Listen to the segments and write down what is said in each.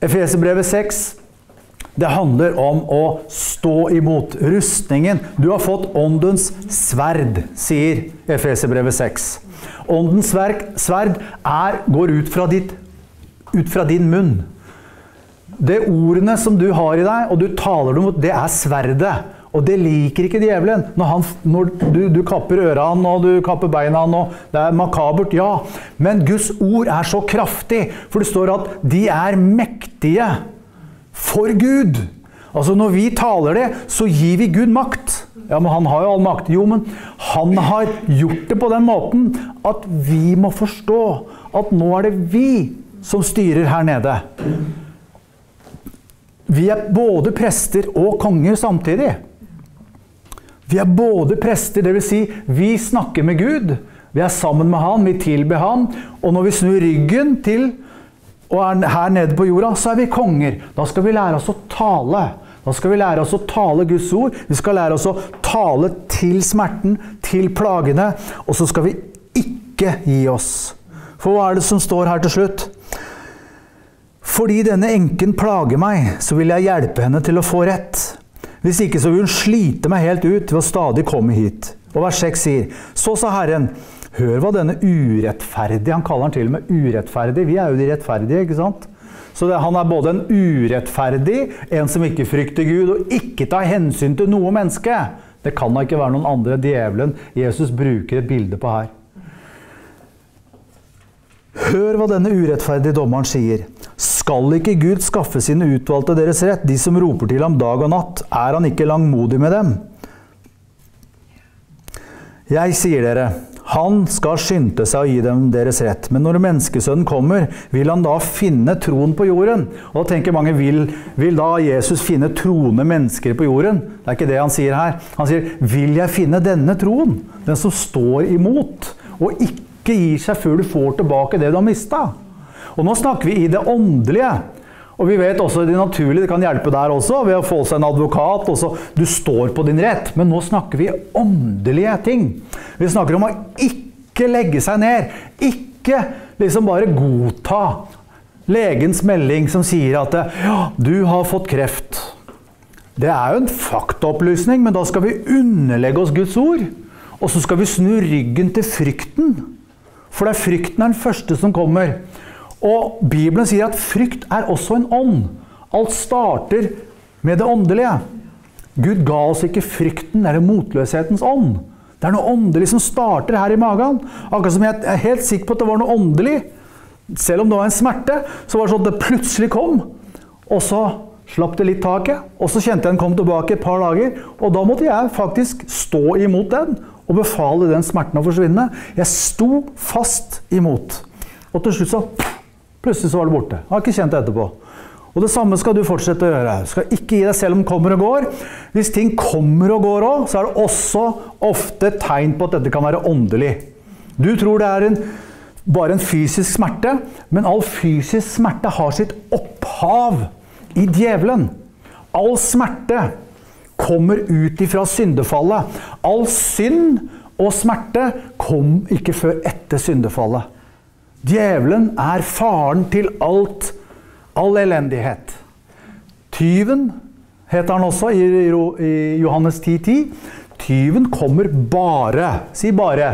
Efeserbrevet 6, det handler om å stå imot rustningen. Du har fått åndens sverd, sier Efeserbrevet 6. Åndens sverd går ut fra din munn. Det ordene som du har i deg, og du taler dem mot, det sverdet. Og det liker ikke djevelen. Når du kapper ørene, og du kapper beina, og det makabert, ja. Men Guds ord så kraftig, for det står at de mektige for Gud. Altså når vi taler det, så gir vi Gud makt. Ja, men han har jo all makt. Jo, men han har gjort det på den måten at vi må forstå at nå det vi som styrer her nede. Vi både prester og konger samtidig. Vi både prester, det vil si, vi snakker med Gud, vi sammen med han, vi tilber han, og når vi snur ryggen til, og her nede på jorda, så vi konger. Da skal vi lære oss å tale. Da skal vi lære oss å tale Guds ord. Vi skal lære oss å tale til smerten, til plagene, og så skal vi ikke gi oss. For hva det som står her til slutt? Fordi denne enken plager meg, så vil jeg hjelpe henne til å få rett. Hvis ikke så vil hun slite meg helt ut ved å stadig komme hit. Og vers 6 sier, så sa Herren, hør hva denne urettferdige, han kaller han til og med urettferdig, vi jo de rettferdige, ikke sant? Så han både en urettferdig, en som ikke frykter Gud, og ikke tar hensyn til noe menneske. Det kan da ikke være noen andre djevelen Jesus bruker et bilde på her. Hør hva denne urettferdige dommeren sier. Skal ikke Gud skaffe sine utvalgte deres rett, de som roper til ham dag og natt? Han ikke langmodig med dem? Jeg sier dere, han skal skynde seg å gi dem deres rett, men når menneskesønnen kommer, vil han da finne troen på jorden? Og da tenker mange, vil da Jesus finne troende mennesker på jorden? Det ikke det han sier her. Han sier, vil jeg finne denne troen? Den som står imot, og ikke gir seg før du får tilbake det du har mistet. Og nå snakker vi i det åndelige. Og vi vet også det naturlige, det kan hjelpe der også, ved å få seg en advokat, og så du står på din rett. Men nå snakker vi åndelige ting. Vi snakker om å ikke legge seg ned. Ikke liksom bare godta legens melding som sier at ja, du har fått kreft. Det jo en faktaopplysning, men da skal vi underlegge oss Guds ord. Og så skal vi snu ryggen til frykten. For det frykten den første som kommer. Og Bibelen sier at frykt også en ånd. Alt starter med det åndelige. Gud ga oss ikke frykten, det motløshetens ånd. Det noe åndelig som starter her i magen. Akkurat som jeg helt sikker på at det var noe åndelig. Selv om det var en smerte, så var det sånn at det plutselig kom. Og så slapp det litt taket. Og så kjente jeg den kom tilbake et par dager. Og da måtte jeg faktisk stå imot den. Og befale den smerten å forsvinne. Jeg sto fast imot. Og til slutt så, plutselig så var det borte. Jeg har ikke kjent det etterpå. Og det samme skal du fortsette å gjøre. Du skal ikke gi deg selv om det kommer og går. Hvis ting kommer og går også, så det også ofte tegn på at dette kan være åndelig. Du tror det bare en fysisk smerte, men all fysisk smerte har sitt opphav i djevelen. All smerte kommer ut ifra syndefallet. All synd og smerte kom ikke før etter syndefallet. Djevelen faren til all elendighet. Tyven heter han også i Johannes 10:10. Tyven kommer bare, si bare.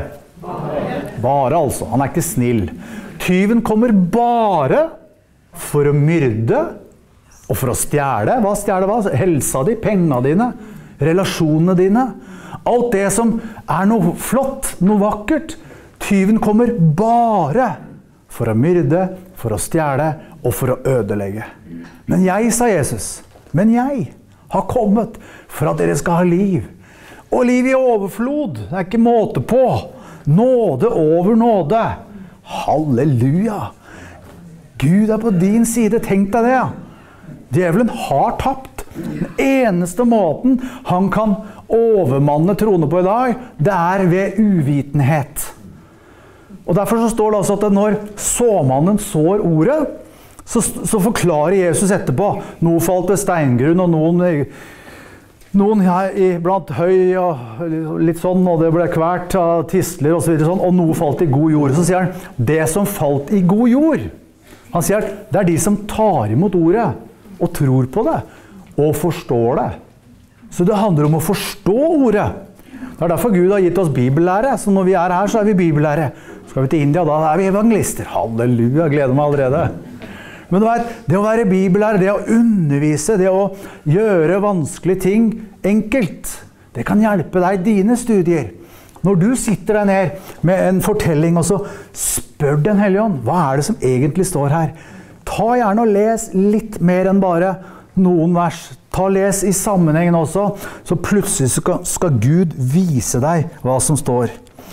Bare altså, han ikke snill. Tyven kommer bare for å myrde, og for å stjele. Hva stjele hva? Helsa di, pengene dine, relasjonene dine. Alt det som noe flott, noe vakkert. Tyven kommer bare for å myrde, for å stjele og for å ødelegge. Men jeg, sa Jesus, men jeg har kommet for at dere skal ha liv. Og liv i overflod. Det ikke måte på. Nåde over nåde. Halleluja. Gud på din side. Tenk deg det, ja. Djevelen har tapt. Den eneste måten han kan overmanne troende på i dag, det ved uvitenhet. Og derfor så står det altså at når såmannen sår ordet, så forklarer Jesus etterpå. Noe falt ved steingrunn, og noen blant høy og litt sånn, og det ble kvært av tisler og så videre sånn, og noe falt i god jord. Så sier han, det som falt i god jord, Han sier at det de som tar imot ordet, og tror på det, og forstår det. Så det handler om å forstå ordet. Det derfor Gud har gitt oss bibellære, så når vi her, så vi bibellære. Skal vi til India, da vi evangelister. Halleluja, gleder meg allerede. Men du vet, det å være bibellærer, det å undervise, det å gjøre vanskelige ting enkelt, det kan hjelpe deg i dine studier. Når du sitter der ned med en fortelling, og så spør Den Hellige Ånd, hva det som egentlig står her? Ta gjerne og les litt mer enn bare noen vers. Les i sammenhengen også, så plutselig skal Gud vise deg hva som står.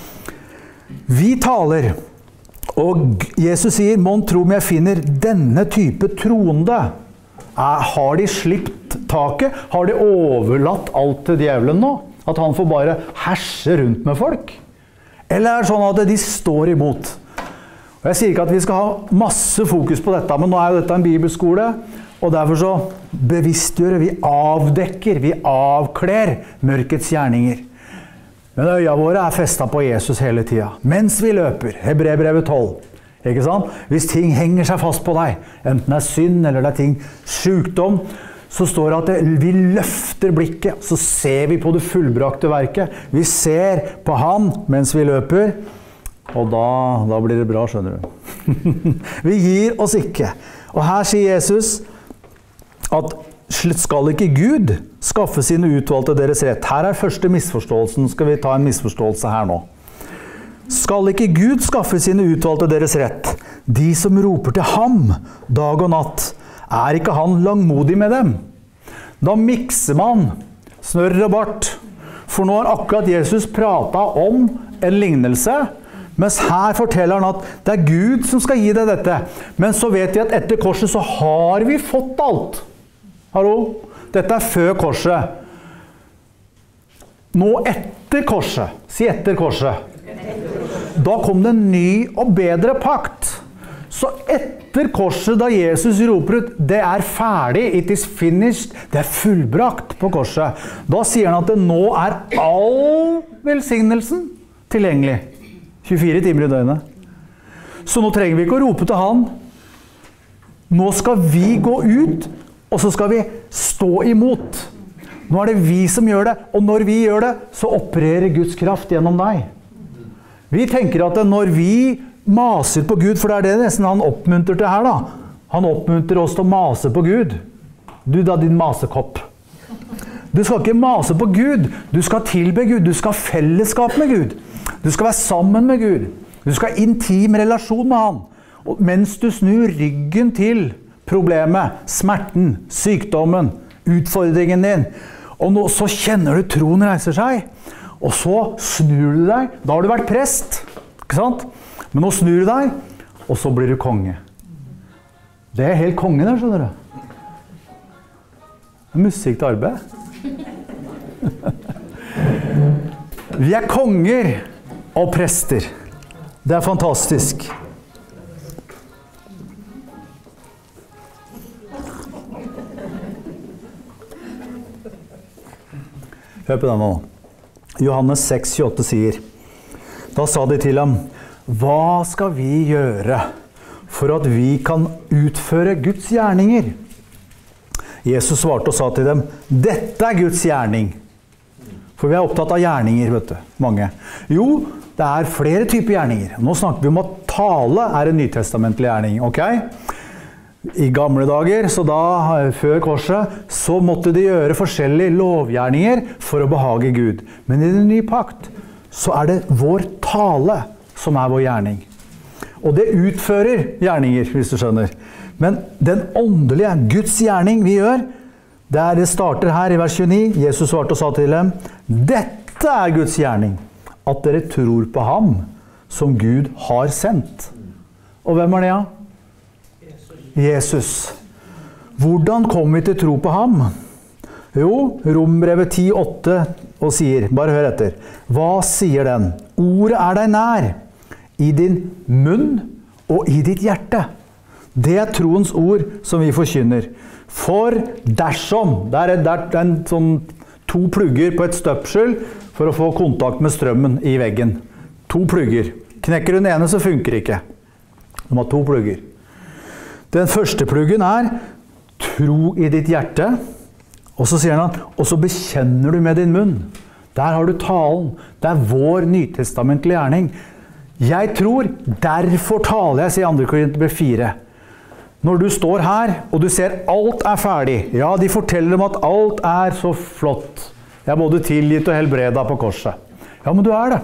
Vi taler, og Jesus sier, «Mon tro om jeg finner denne type troende?» Har de slipt taket? Har de overlatt alt til djevelen nå? At han får bare herse rundt med folk? Eller det sånn at de står imot? Og jeg sier ikke at vi skal ha masse fokus på dette, men nå jo dette en bibelskole, og derfor så bevisstgjør vi avdekker, vi avkler mørkets gjerninger. Men øya våre festet på Jesus hele tiden, mens vi løper, Hebreerbrevet 12. Ikke sant? Hvis ting henger seg fast på deg, enten det synd eller det ting sykdom, så står det at vi løfter blikket, så ser vi på det fullbrakte verket. Vi ser på han mens vi løper, og da blir det bra, skjønner du. Vi gir oss ikke. Og her sier Jesus at skal ikke Gud skaffe sine utvalgte deres rett? Her første misforståelsen, skal vi ta en misforståelse her nå. Skal ikke Gud skaffe sine utvalgte deres rett? De som roper til ham dag og natt, ikke han langmodig med dem? Da mikser man snørr og bart. For nå har akkurat Jesus pratet om en lignelse, mens her forteller han at det Gud som skal gi deg dette. Men så vet vi at etter korset så har vi fått alt. Hallo? Dette før korset. Nå etter korset. Si etter korset. Da kom det en ny og bedre pakt. Så etter korset, da Jesus roper ut, det ferdig, it is finished, det fullbrakt på korset. Da sier han at det nå all velsignelsen tilgjengelig. 24 timer i døgnet. Så nå trenger vi ikke å rope til han. Nå skal vi gå ut, og så skal vi stå imot. Nå det vi som gjør det, og når vi gjør det, så opererer Guds kraft gjennom deg. Vi tenker at når vi maser på Gud, for det det nesten han oppmuntrer til her da. Han oppmuntrer oss til å mase på Gud. Du da, din masekopp. Du skal ikke mase på Gud. Du skal tilbe Gud. Du skal ha fellesskap med Gud. Du skal være sammen med Gud. Du skal ha intim relasjon med han. Og mens du snur ryggen til problemet, smerten, sykdommen, utfordringen din, og nå så kjenner du troen reiser seg, og så snur du deg. Da har du vært prest, ikke sant? Men nå snur du deg, og så blir du konge. Det helt konge der, skjønner du. Musikk til arbeid. Vi konger og prester. Det fantastisk. Hør på den nå. Johannes 6,28 sier, da sa de til ham, hva skal vi gjøre for at vi kan utføre Guds gjerninger? Jesus svarte og sa til dem, dette Guds gjerning. For vi opptatt av gjerninger, vet du, mange. Jo, det flere typer gjerninger. Nå snakker vi om at tale en nytestamentlig gjerning, ok? I gamle dager, så da, før korset, så måtte de gjøre forskjellige lovgjerninger for å behage Gud. Men i den nye pakt, så det vår tale som vår gjerning. Og det utfører gjerninger, hvis du skjønner. Men den åndelige, Guds gjerning vi gjør, det starter her i vers 29. Jesus svarte og sa til dem, dette Guds gjerning, at dere tror på ham som Gud har sendt. Og hvem det, ja? Jesus. Hvordan kommer vi til tro på ham? Jo, Rombrevet 10,8 og sier, bare hør etter, hva sier den? Ordet deg nær, i din munn og i ditt hjerte. Det troens ord som vi forkynner. For dersom, det en sånn 2 plugger på et støpsel for å få kontakt med strømmen i veggen. 2 plugger. Knekker du den ene så funker ikke. Du må ha 2 plugger. Den første pluggen tro i ditt hjerte, og så sier han, og så bekjenner du med din munn. Der har du talen. Det vår nytestamentlige gjerning. Jeg tror, derfor taler jeg, sier 2. Korinterbrev 4. Når du står her, og du ser alt ferdig, ja, de forteller om at alt så flott. Jeg både tilgitt og helbredet på korset. Ja, men du det.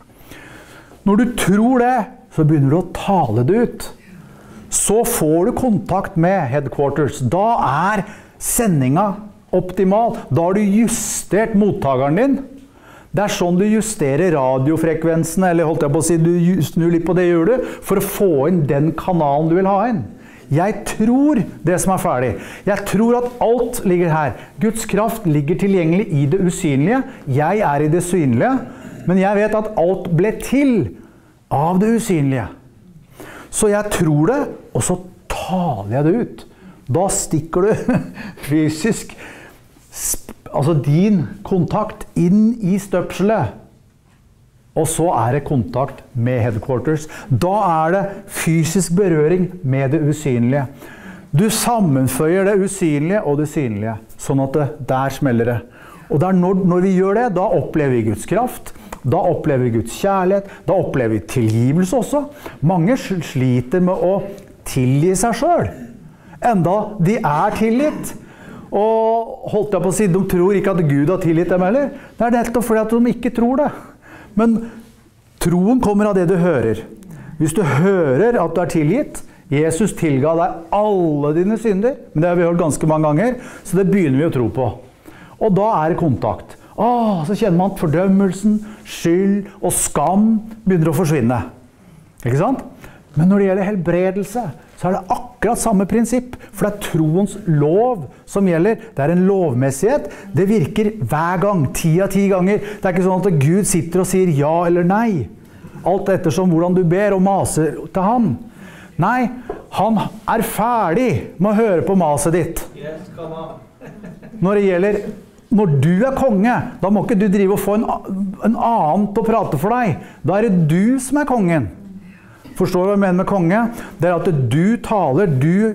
Når du tror det, så begynner du å tale det ut. Så får du kontakt med headquarters. Da sendinga optimal. Da har du justert mottageren din. Det sånn du justerer radiofrekvensene, eller holdt jeg på å si, du snur litt på det gjør du, for å få inn den kanalen du vil ha inn. Jeg tror det som ferdig. Jeg tror at alt ligger her. Guds kraft ligger tilgjengelig i det usynlige. Jeg i det synlige, men jeg vet at alt ble til av det usynlige. Så jeg tror det, og så taler jeg det ut. Da stikker du fysisk, altså din kontakt inn i støpselet. Og så det kontakt med headquarters. Da det fysisk berøring med det usynlige. Du sammenføyer det usynlige og det synlige, sånn at der smeller det. Og når vi gjør det, da opplever vi Guds kraft, da opplever vi Guds kjærlighet, da opplever vi tilgivelse også. Mange sliter med å tilgi seg selv, enda de tilgitt. Og holdt jeg på å si, de tror ikke at Gud har tilgitt dem heller. Det nettopp fordi at de ikke tror det. Men troen kommer av det du hører. Hvis du hører at du tilgitt, Jesus tilga deg alle dine synder, men det har vi hørt ganske mange ganger, så det begynner vi å tro på. Og da det kontakt. Så kjenner man at fordømmelsen, skyld og skam begynner å forsvinne. Ikke sant? Men når det gjelder helbredelse, så det akkurat samme prinsipp, for det troens lov som gjelder. Det en lovmessighet. Det virker hver gang, 10 av 10 ganger. Det ikke sånn at Gud sitter og sier ja eller nei. Alt ettersom hvordan du ber og maser til han. Nei, han ferdig med å høre på maset ditt. Når det gjelder, når du konge, da må ikke du drive og få en annen til å prate for deg. Da det du som kongen. Forstår du hva jeg mener med konge? Det at du taler,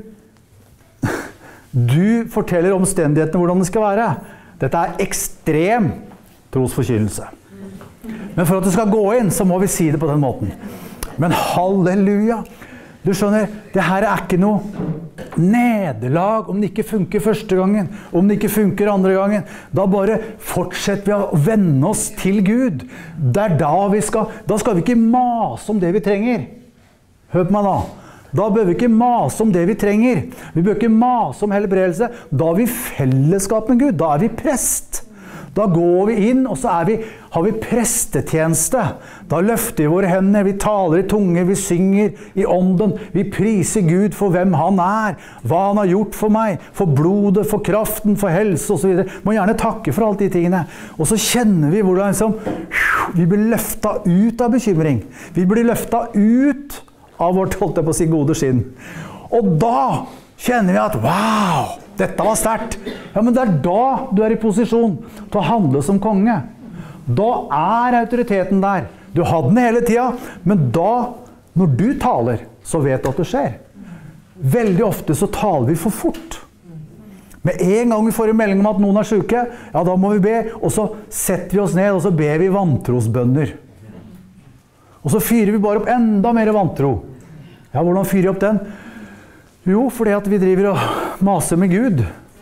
du forteller omstendighetene hvordan det skal være. Dette ekstrem trosforkynnelse. Men for at det skal gå inn, så må vi si det på den måten. Men halleluja! Du skjønner, det her ikke noe nederlag om det ikke funker første gangen, om det ikke funker andre gangen. Da bare fortsetter vi å vende oss til Gud. Det da skal vi ikke mase om det vi trenger. Hør på meg da. Da bør vi ikke mase om det vi trenger. Vi bør ikke mase om helbredelse. Da vi fellesskap med Gud. Da vi prest. Da går vi inn, og så har vi prestetjeneste. Da løfter vi våre hender, vi taler i tunge, vi synger i ånden. Vi priser Gud for hvem han hva han har gjort for meg, for blodet, for kraften, for helse og så videre. Må gjerne takke for alle de tingene. Og så kjenner vi hvordan vi blir løftet ut av bekymring. Vi blir løftet ut av vårt, holdt jeg på å si, gode skinn. Og da kjenner vi at, wow, dette var sterkt. Ja, men det da du i posisjon til å handle som konge. Da autoriteten der. Du hadde den hele tiden, men da, når du taler, så vet du at det skjer. Veldig ofte så taler vi for fort. Med en gang vi får en melding om at noen syke, ja, da må vi be, og så setter vi oss ned, og så ber vi vantrosbønner. Og så fyrer vi bare opp enda mer vantro. Ja, hvordan fyrer vi opp den? Jo, fordi at vi driver og maser med Gud.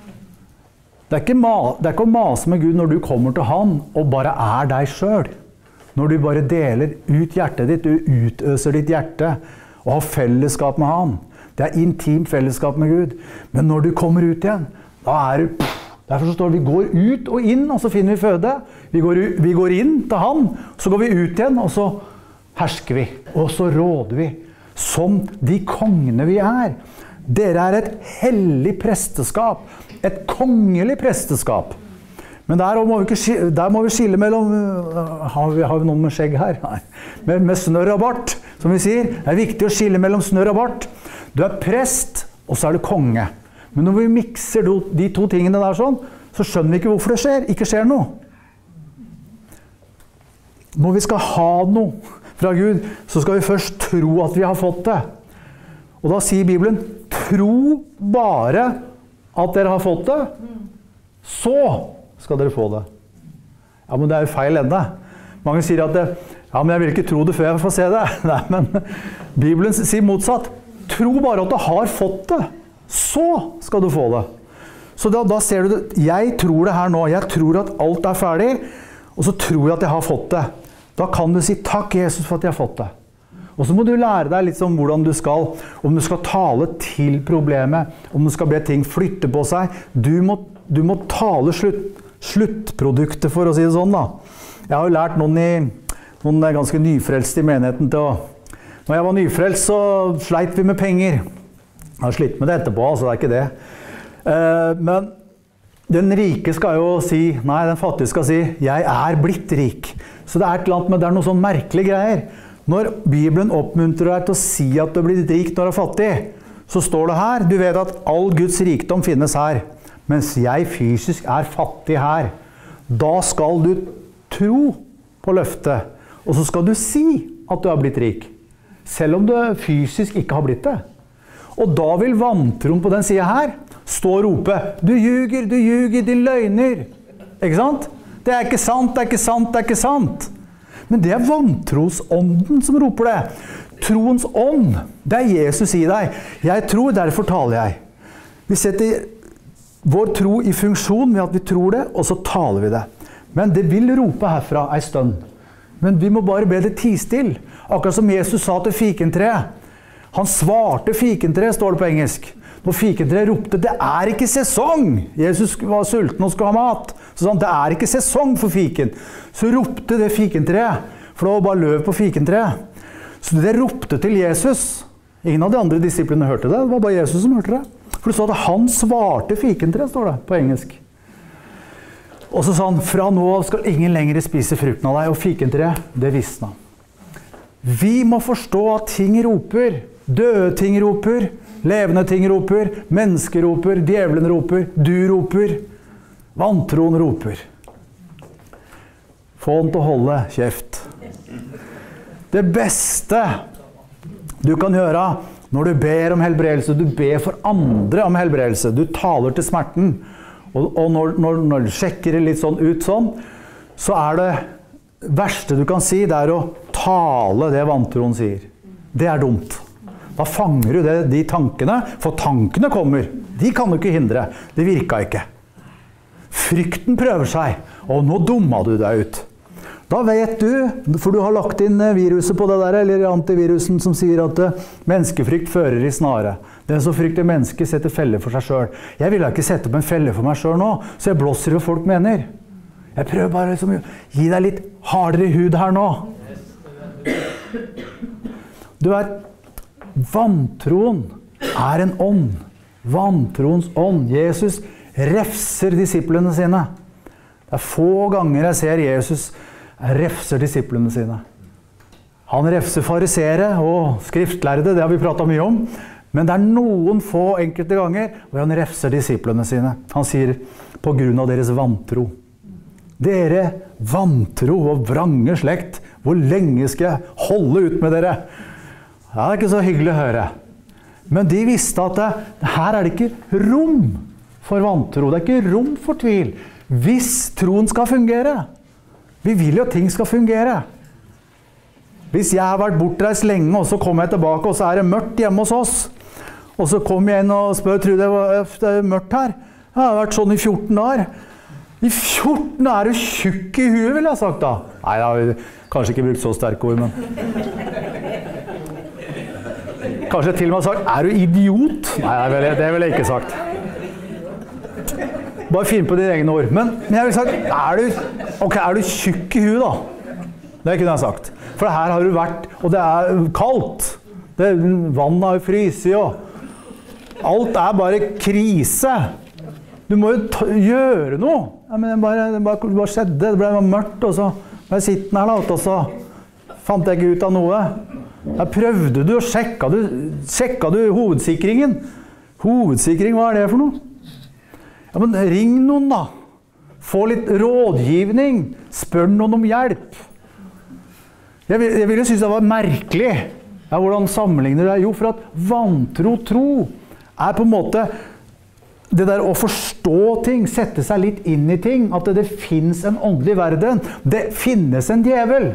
Det ikke å mase med Gud når du kommer til han og bare deg selv. Når du bare deler ut hjertet ditt, du utøser ditt hjerte og har fellesskap med han. Det intimt fellesskap med Gud. Men når du kommer ut igjen, da du... Derfor så står det, vi går ut og inn, og så finner vi føde. Vi går inn til han, så går vi ut igjen, og så hersker vi, og så råder vi, som de kongene vi Dere et hellig presteskap, et kongelig presteskap. Men der må vi skille mellom, har vi noen med skjegg her? Nei. Med snørr og bart, som vi sier. Det viktig å skille mellom snørr og bart. Du prest, og så du konge. Men når vi mikser de to tingene der sånn, så skjønner vi ikke hvorfor det ikke skjer noe. Når vi skal ha noe fra Gud, så skal vi først tro at vi har fått det. Og da sier Bibelen, tro bare at dere har fått det, så skal dere få det. Ja, men det er jo feil ende. Mange sier at ja, men jeg vil ikke tro det før jeg får se det. Nei, men Bibelen sier motsatt. Tro bare at du har fått det, så skal du få det. Så da ser du det. Jeg tror det her nå. Jeg tror at alt er ferdig, og så tror jeg at jeg har fått det. Da kan du si takk Jesus for at jeg har fått det. Og så må du lære deg litt om hvordan du skal, om du skal tale til problemet, om du skal be ting flytte på seg. Du må tale sluttproduktet, for å si det sånn da. Jeg har jo lært noen er ganske nyfrelst i menigheten til å... Når jeg var nyfrelst så sleit vi med penger. Jeg har slitt med det etterpå, altså det er ikke det. Men den rike skal jo si, nei, den fattige skal si, jeg er blitt rik. Så det er et eller annet, men det er noen sånn merkelige greier. Når Bibelen oppmuntrer deg til å si at du er blitt rik når du er fattig, så står det her, du vet at all Guds rikdom finnes her, mens jeg fysisk er fattig her. Da skal du tro på løftet, og så skal du si at du er blitt rik, selv om du fysisk ikke har blitt det. Og da vil vantroen på den siden her stå og rope, du ljuger, din løgner. Ikke sant? Det er ikke sant, det er ikke sant, det er ikke sant. Men det er vantrosånden som roper det. Troens ånd, det er Jesus i deg. Jeg tror, derfor taler jeg. Vi setter vår tro i funksjon ved at vi tror det, og så taler vi det. Men det vil rope herfra en stund. Men vi må bare be det tistill. Akkurat som Jesus sa til fikentreet. Han svarte fikentreet, står det på engelsk. Når fikentreet ropte, det er ikke sesong. Jesus var sulten og skulle ha mat. Så sa han, det er ikke sesong for fiken. Så ropte det fikentreet, for det var bare løv på fikentreet. Så det ropte til Jesus. Ingen av de andre disiplene hørte det, det var bare Jesus som hørte det. For det stod at han svarte fikentreet, står det på engelsk. Og så sa han, fra nå skal ingen lenger spise frukten av deg, og fikentreet, det visna. Vi må forstå at ting roper. Døde ting roper, levende ting roper, mennesker roper, djevelen roper, du roper, vantroen roper. Få den til å holde kjeft. Det beste du kan gjøre når du ber om helbredelse, du ber for andre om helbredelse, du taler til smerten, og når du sjekker det litt sånn ut sånn, så er det verste du kan si, det er å tale det vantroen sier. Det er dumt. Da fanger du de tankene, for tankene kommer. De kan du ikke hindre. Det virket ikke. Frykten prøver seg, og nå dumma du deg ut. Da vet du, for du har lagt inn viruset på det der, eller antivirusen som sier at menneskefrykt fører i snare. Den som frykter mennesker setter felle for seg selv. Jeg vil ikke sette opp en felle for meg selv nå, så jeg blåser hva folk mener. Jeg prøver bare å gi deg litt hardere hud her nå. Du vet, vantroen er en ånd. Vantroens ånd. Jesus refser disiplene sine. Det er få ganger jeg ser Jesus refser disiplene sine. Han refser farisere og skriftlærde, det har vi pratet mye om. Men det er noen få enkelte ganger hvor han refser disiplene sine. Han sier, på grunn av deres vantro. Dere vantro og vrange slekt, hvor lenge skal jeg holde ut med dere? Det er ikke så hyggelig å høre. Men de visste at her er det ikke rom for vantro. Det er ikke rom for tvil. Hvis troen skal fungere. Vi vil jo at ting skal fungere. Hvis jeg har vært bortreist lenge, og så kommer jeg tilbake, og så er det mørkt hjemme hos oss. Og så kommer jeg inn og spør, tror det er mørkt her? Jeg har vært sånn i 14 år. I 14 er du tjukk i huet, vil jeg ha sagt da. Nei, jeg har kanskje ikke brukt så sterke ord, men... Kanskje jeg til og med har sagt, er du idiot? Nei, det vil jeg ikke sagt. Bare finn på dine egne ord. Men jeg vil sagt, er du tjukk i huet da? Det kunne jeg sagt. For her har du vært, og det er kaldt. Vannet har jo fryset, og alt er bare krise. Du må jo gjøre noe. Ja, men det bare skjedde, det ble mørkt, og så ble jeg sittende her da, og så fant jeg ikke ut av noe. Der prøvde du, og sjekka du hovedsikringen. Hovedsikring, hva er det for noe? Ja, men ring noen da. Få litt rådgivning. Spør noen om hjelp. Jeg ville synes det var merkelig. Ja, hvordan sammenligner det? Jo, for at vantro tro på en måte det der å forstå ting, sette seg litt inn i ting, at det finnes en åndelig verden. Det finnes en djevel.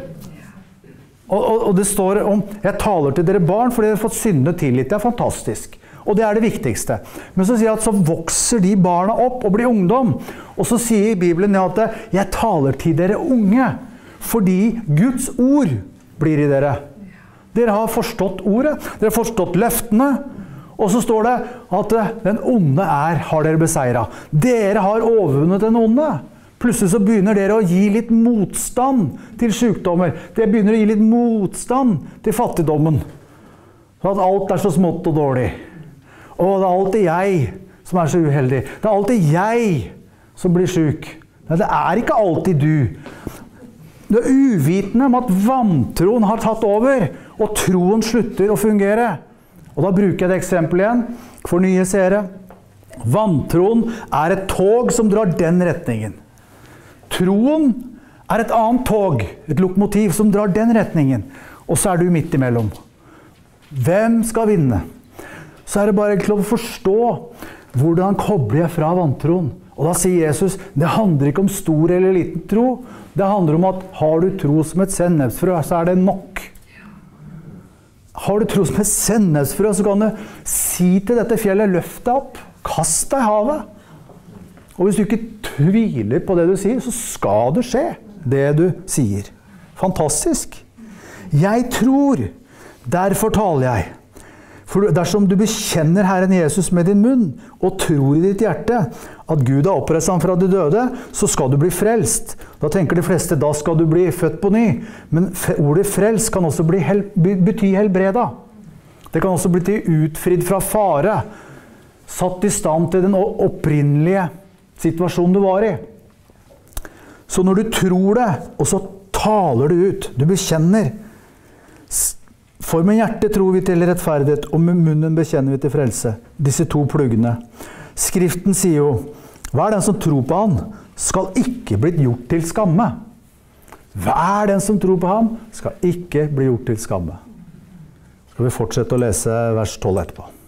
Og det står om, jeg taler til dere barn, for dere har fått synde tilgitt. Det er fantastisk. Og det er det viktigste. Men så sier jeg at så vokser de barna opp og blir ungdom. Og så sier Bibelen at jeg taler til dere unge, fordi Guds ord blir i dere. Dere har forstått ordet, dere har forstått løftene, og så står det at den onde har dere beseiret. Dere har overvunnet den onde. Plutselig så begynner dere å gi litt motstand til sykdommer. Dere begynner å gi litt motstand til fattigdommen. Så at alt er så smått og dårlig. Og det er alltid jeg som er så uheldig. Det er alltid jeg som blir syk. Nei, det er ikke alltid du. Du er uvitende om at vantroen har tatt over, og troen slutter å fungere. Og da bruker jeg det eksempelet igjen, for nye seere. Vantroen er et tog som drar den retningen. Troen er et annet tog, et lokomotiv som drar den retningen. Og så er du midt imellom. Hvem skal vinne? Så er det bare til å forstå hvordan kobler jeg fra vantroen. Og da sier Jesus, det handler ikke om stor eller liten tro. Det handler om at har du tro som et sennepsfrø, så er det nok. Har du tro som et sennepsfrø, så kan du si til dette fjellet, løft deg opp, kast deg i havet. Og hvis du ikke tviler på det du sier, så skal det skje, det du sier. Fantastisk. Jeg tror, derfor taler jeg. For dersom du bekjenner Herren Jesus med din munn, og tror i ditt hjerte at Gud har oppreist ham fra de døde, så skal du bli frelst. Da tenker de fleste, da skal du bli født på ny. Men ordet frelst kan også bety helbreda. Det kan også bety utfridd fra fare. Satt i stand til den opprinnelige situasjonen du var i. Så når du tror det, og så taler du ut, du bekjenner. For med hjertet tror vi til rettferdighet, og med munnen bekjenner vi til frelse. Disse to pluggene. Skriften sier jo, hver den som tror på han, skal ikke bli gjort til skamme. Hver den som tror på ham, skal ikke bli gjort til skamme. Skal vi fortsette å lese vers 12 etterpå.